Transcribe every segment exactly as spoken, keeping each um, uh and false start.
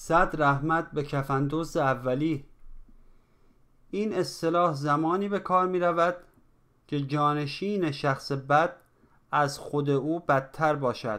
صد رحمت به کفندوز اولی. این اصطلاح زمانی به کار می رود که جانشین شخص بد از خود او بدتر باشد.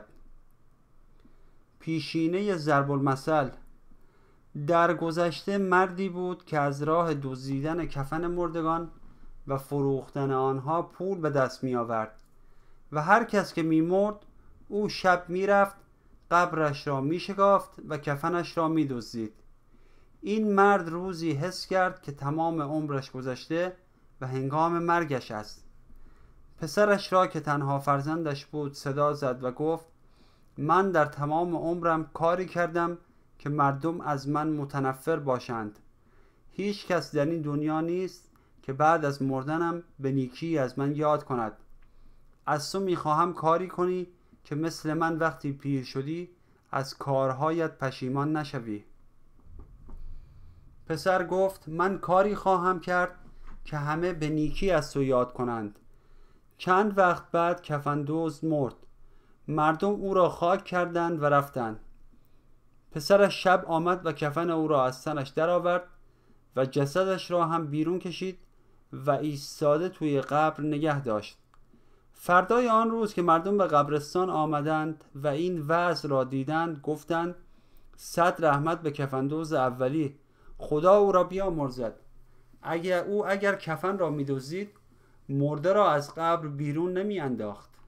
پیشینه ضرب المثل: در گذشته مردی بود که از راه دزدیدن کفن مردگان و فروختن آنها پول به دست می آورد و هر کس که می مرد او شب می رفت قبرش را می شکافت و کفنش را می دزدید. این مرد روزی حس کرد که تمام عمرش گذشته و هنگام مرگش است. پسرش را که تنها فرزندش بود صدا زد و گفت: من در تمام عمرم کاری کردم که مردم از من متنفر باشند. هیچ کس در این دنیا نیست که بعد از مردنم به نیکی از من یاد کند. از تو میخواهم کاری کنی که مثل من وقتی پیر شدی از کارهایت پشیمان نشوی. پسر گفت: من کاری خواهم کرد که همه به نیکی از تو یاد کنند. چند وقت بعد کفندوز مرد. مردم او را خاک کردند و رفتند. پسرش شب آمد و کفن او را از تنش درآورد و جسدش را هم بیرون کشید و ایستاده توی قبر نگه داشت. فردای آن روز که مردم به قبرستان آمدند و این وضع را دیدند گفتند: صد رحمت به کفندوز اولی، خدا او را بیامرزد. اگر او اگر کفن را می‌دزدید مرده را از قبر بیرون نمی انداخت.